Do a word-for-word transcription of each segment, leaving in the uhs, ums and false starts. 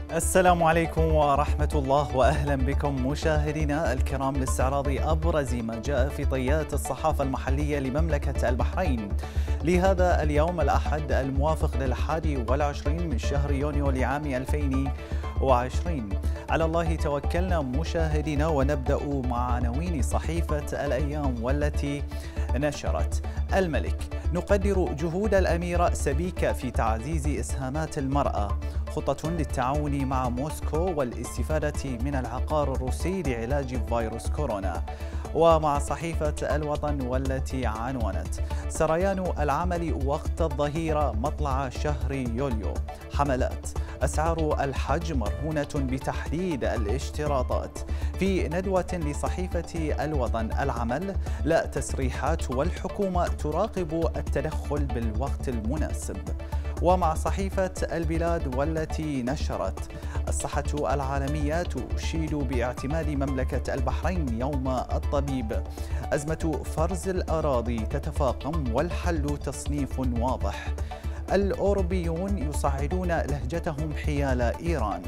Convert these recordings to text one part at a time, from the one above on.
السلام عليكم ورحمة الله وأهلا بكم مشاهدينا الكرام لاستعراض أبرز ما جاء في طيات الصحافة المحلية لمملكة البحرين لهذا اليوم الأحد الموافق للحادي والعشرين من شهر يونيو لعام ألفين وعشرين. على الله توكلنا مشاهدينا، ونبدأ مع عناوين صحيفة الأيام والتي نشرت: الملك: نقدر جهود الأميرة سبيكة في تعزيز إسهامات المرأة، خطة للتعاون مع موسكو والاستفادة من العقار الروسي لعلاج فيروس كورونا. ومع صحيفة الوطن والتي عنونت: سريان العمل وقت الظهيرة مطلع شهر يوليو، حملات أسعار الحج مرهونة بتحديد الاشتراطات. في ندوة لصحيفة الوطن: العمل لا تسريحات والحكومة تراقب التدخل بالوقت المناسب. ومع صحيفة البلاد والتي نشرت: الصحة العالمية تشيد باعتماد مملكة البحرين يوم الطبيب، أزمة فرز الأراضي تتفاقم والحل تصنيف واضح، الأوروبيون يصعدون لهجتهم حيال إيران.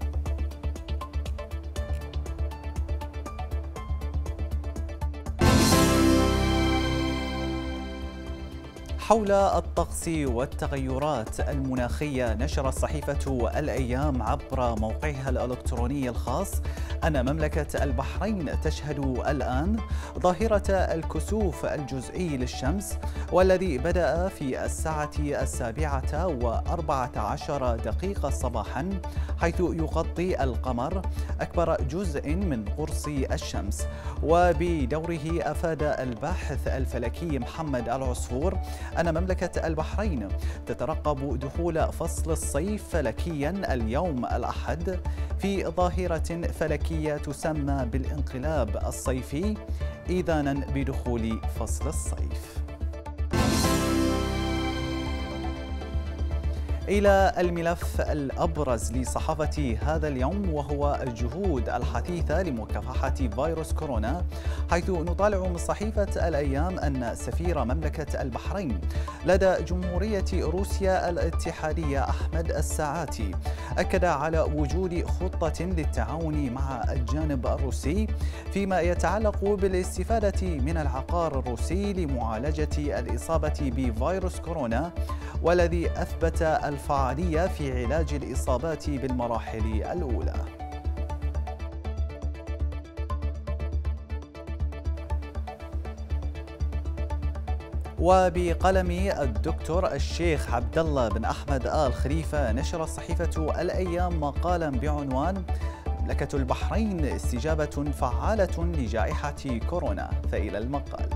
حول الطقس والتغيرات المناخية، نشرت صحيفة الأيام عبر موقعها الإلكتروني الخاص أن مملكة البحرين تشهد الآن ظاهرة الكسوف الجزئي للشمس، والذي بدأ في الساعة السابعة وأربعة عشر دقيقة صباحا، حيث يغطي القمر أكبر جزء من قرص الشمس. وبدوره أفاد الباحث الفلكي محمد العصفور أن مملكة البحرين تترقب دخول فصل الصيف فلكيا اليوم الأحد في ظاهرة فلكية تسمى بالانقلاب الصيفي، إذانا بدخول فصل الصيف. إلى الملف الأبرز لصحافة هذا اليوم، وهو الجهود الحثيثة لمكافحة فيروس كورونا، حيث نطالع من صحيفة الأيام أن سفير مملكة البحرين لدى جمهورية روسيا الاتحادية أحمد الساعاتي أكد على وجود خطة للتعاون مع الجانب الروسي فيما يتعلق بالاستفادة من العقار الروسي لمعالجة الإصابة بفيروس كورونا، والذي أثبت الفعالية في علاج الإصابات بالمراحل الأولى. وبقلم الدكتور الشيخ عبد الله بن أحمد آل خليفة، نشر صحيفة الأيام مقالا بعنوان: مملكة البحرين استجابة فعالة لجائحة كورونا. فإلى المقال: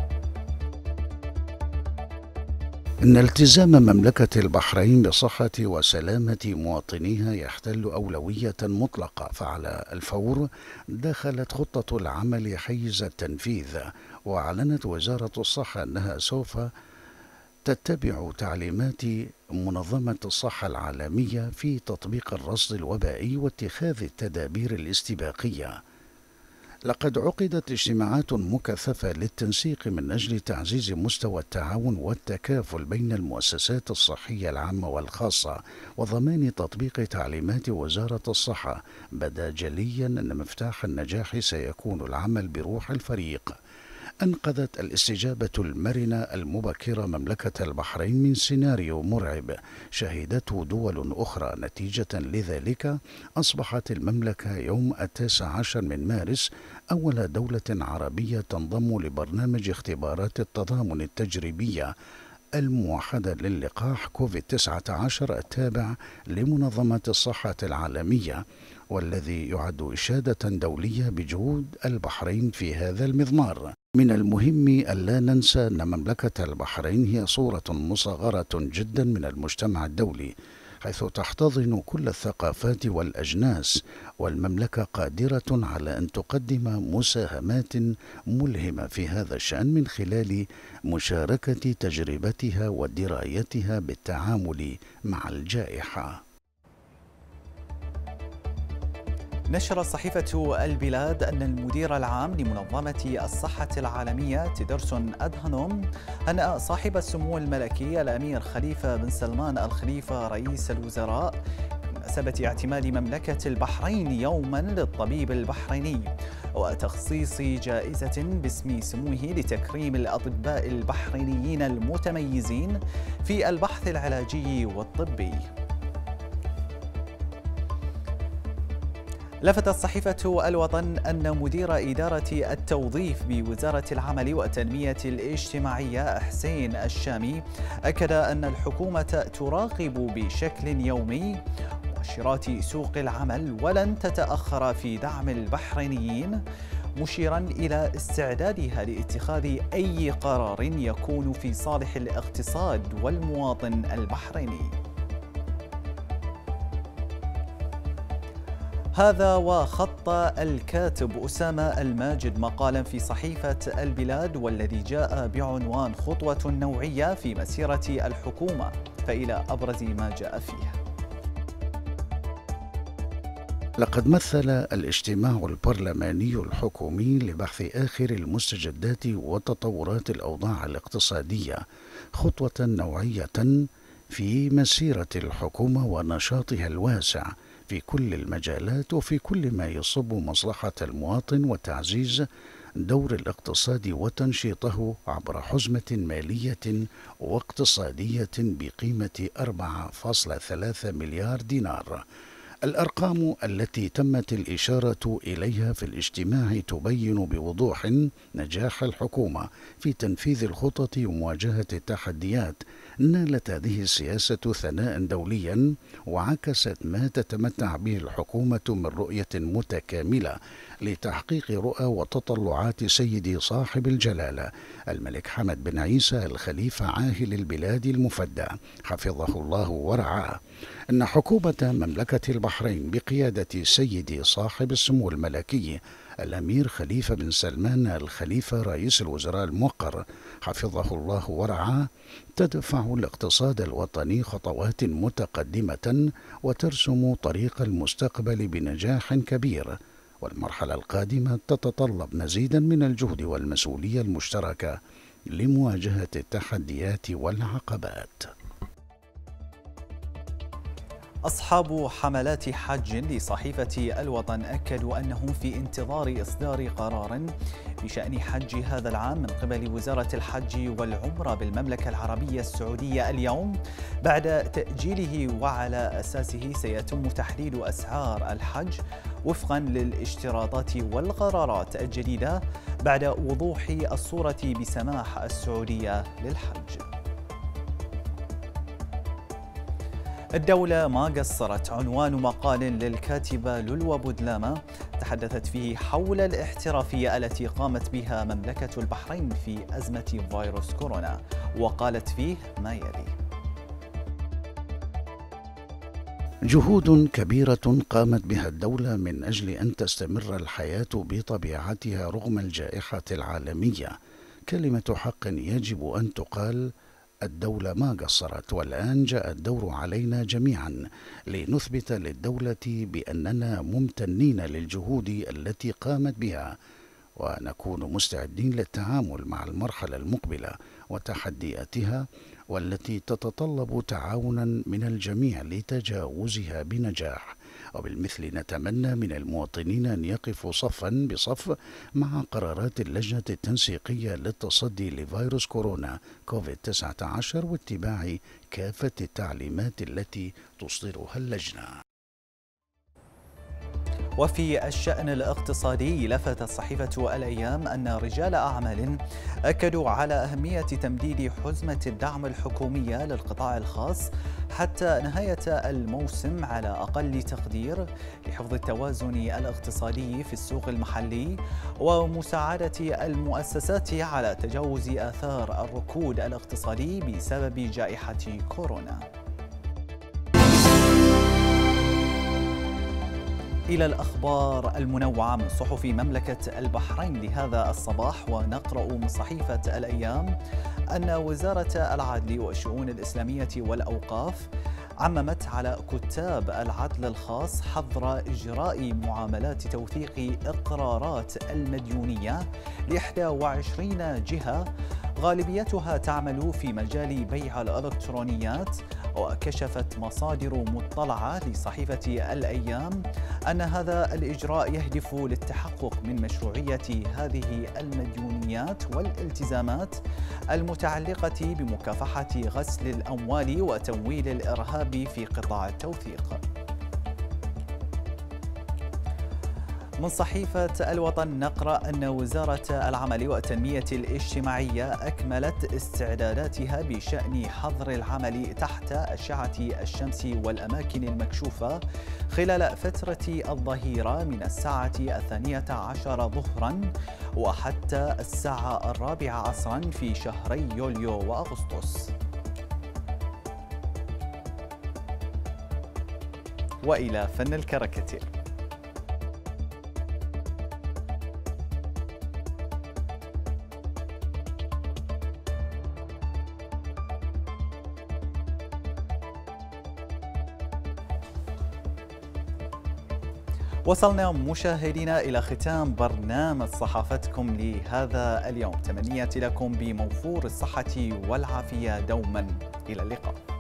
إن التزام مملكة البحرين بصحة وسلامة مواطنيها يحتل أولوية مطلقة، فعلى الفور دخلت خطة العمل حيز التنفيذ. وأعلنت وزارة الصحة أنها سوف تتبع تعليمات منظمة الصحة العالمية في تطبيق الرصد الوبائي واتخاذ التدابير الاستباقية. لقد عقدت اجتماعات مكثفة للتنسيق من أجل تعزيز مستوى التعاون والتكافل بين المؤسسات الصحية العامة والخاصة وضمان تطبيق تعليمات وزارة الصحة. بدا جليا أن مفتاح النجاح سيكون العمل بروح الفريق. أنقذت الاستجابة المرنة المبكرة مملكة البحرين من سيناريو مرعب شهدته دول أخرى. نتيجة لذلك أصبحت المملكة يوم التاسع عشر من مارس أول دولة عربية تنضم لبرنامج اختبارات التضامن التجريبية الموحدة للقاح كوفيد تسعة عشر التابع لمنظمة الصحة العالمية، والذي يعد إشادة دولية بجهود البحرين في هذا المضمار. من المهم ألا ننسى أن مملكة البحرين هي صورة مصغرة جدا من المجتمع الدولي، حيث تحتضن كل الثقافات والأجناس، والمملكة قادرة على أن تقدم مساهمات ملهمة في هذا الشأن من خلال مشاركة تجربتها ودرايتها بالتعامل مع الجائحة. نشر صحيفة البلاد أن المدير العام لمنظمة الصحة العالمية تيدرسون أدهانوم هنأ صاحب السمو الملكي الأمير خليفة بن سلمان الخليفة رئيس الوزراء بمناسبة اعتماد مملكة البحرين يوما للطبيب البحريني وتخصيص جائزة باسم سموه لتكريم الأطباء البحرينيين المتميزين في البحث العلاجي والطبي. لفتت صحيفة الوطن أن مدير إدارة التوظيف بوزارة العمل والتنمية الاجتماعية حسين الشامي أكد أن الحكومة تراقب بشكل يومي مؤشرات سوق العمل ولن تتأخر في دعم البحرينيين، مشيرا إلى استعدادها لاتخاذ أي قرار يكون في صالح الاقتصاد والمواطن البحريني. هذا وخط الكاتب أسامة الماجد مقالا في صحيفة البلاد والذي جاء بعنوان خطوة نوعية في مسيرة الحكومة، فإلى أبرز ما جاء فيه. لقد مثل الاجتماع البرلماني الحكومي لبحث آخر المستجدات وتطورات الأوضاع الاقتصادية خطوة نوعية في مسيرة الحكومة ونشاطها الواسع في كل المجالات وفي كل ما يصب مصلحة المواطن وتعزيز دور الاقتصاد وتنشيطه عبر حزمة مالية واقتصادية بقيمة أربعة فاصلة ثلاثة مليار دينار. الأرقام التي تمت الإشارة إليها في الاجتماع تبين بوضوح نجاح الحكومة في تنفيذ الخطط ومواجهة التحديات. نالت هذه السياسة ثناء دوليا وعكست ما تتمتع به الحكومة من رؤية متكاملة لتحقيق رؤى وتطلعات سيدي صاحب الجلالة الملك حمد بن عيسى الخليفة عاهل البلاد المفدى حفظه الله ورعاه. إن حكومة مملكة البحرين بقيادة سيدي صاحب السمو الملكي الأمير خليفة بن سلمان الخليفة رئيس الوزراء الموقر حفظه الله ورعاه تدفع الاقتصاد الوطني خطوات متقدمة وترسم طريق المستقبل بنجاح كبير، والمرحلة القادمة تتطلب مزيدا من الجهد والمسؤولية المشتركة لمواجهة التحديات والعقبات. أصحاب حملات حج لصحيفة الوطن أكدوا أنهم في انتظار إصدار قرار بشأن حج هذا العام من قبل وزارة الحج والعمرة بالمملكة العربية السعودية اليوم بعد تأجيله، وعلى أساسه سيتم تحديد أسعار الحج وفقا للاشتراطات والقرارات الجديدة بعد وضوح الصورة بسماح السعودية للحج. الدولة ما قصرت عنوان مقال للكاتبة لولو بودلامة تحدثت فيه حول الاحترافية التي قامت بها مملكة البحرين في أزمة فيروس كورونا، وقالت فيه ما يلي: جهود كبيرة قامت بها الدولة من أجل أن تستمر الحياة بطبيعتها رغم الجائحة العالمية. كلمة حق يجب أن تقال. الدولة ما قصرت، والآن جاء الدور علينا جميعا لنثبت للدولة بأننا ممتنين للجهود التي قامت بها ونكون مستعدين للتعامل مع المرحلة المقبلة وتحدياتها والتي تتطلب تعاونا من الجميع لتجاوزها بنجاح. وبالمثل نتمنى من المواطنين أن يقفوا صفا بصف مع قرارات اللجنة التنسيقية للتصدي لفيروس كورونا كوفيد تسعة عشر واتباع كافة التعليمات التي تصدرها اللجنة. وفي الشأن الاقتصادي لفتت صحيفة الأيام أن رجال أعمال أكدوا على أهمية تمديد حزمة الدعم الحكومية للقطاع الخاص حتى نهاية الموسم على أقل تقدير لحفظ التوازن الاقتصادي في السوق المحلي ومساعدة المؤسسات على تجاوز آثار الركود الاقتصادي بسبب جائحة كورونا. إلى الأخبار المنوعة من صحف مملكة البحرين لهذا الصباح، ونقرأ من صحيفة الأيام أن وزارة العدل والشؤون الإسلامية والأوقاف عممت على كتاب العدل الخاص حظر إجراء معاملات توثيق إقرارات المديونية ل إحدى وعشرين جهة غالبيتها تعمل في مجال بيع الإلكترونيات. وكشفت مصادر مطلعة لصحيفة الأيام أن هذا الإجراء يهدف للتحقق من مشروعية هذه المديونيات والالتزامات المتعلقة بمكافحة غسل الأموال وتمويل الإرهاب في قطاع التوثيق. من صحيفة الوطن نقرأ أن وزارة العمل والتنمية الاجتماعية أكملت استعداداتها بشأن حظر العمل تحت أشعة الشمس والأماكن المكشوفة خلال فترة الظهيرة من الساعة الثانية عشر ظهرا وحتى الساعة الرابعة عصرا في شهري يوليو وأغسطس. وإلى فن الكاريكاتير. وصلنا مشاهدينا إلى ختام برنامج صحافتكم لهذا اليوم. تمنياتي لكم بموفور الصحة والعافية دوما. إلى اللقاء.